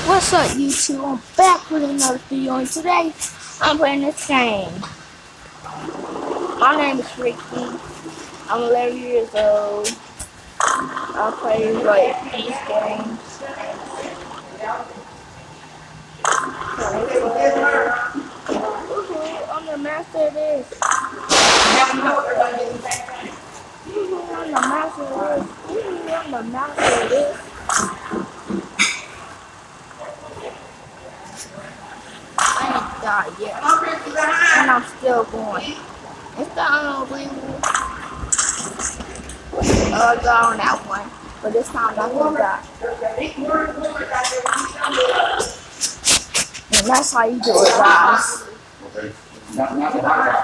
What's up, YouTube? I'm back with another video, and today I'm playing this game. My name is Ricky. I'm 11 years old. I play like these games. I'm the master of this. I'm the master of this. I'm the master of this. I ain't died yet. And I'm still going. It's the unbelievable. I got on that one. But this time I'm gonna die. And that's how you do it, guys.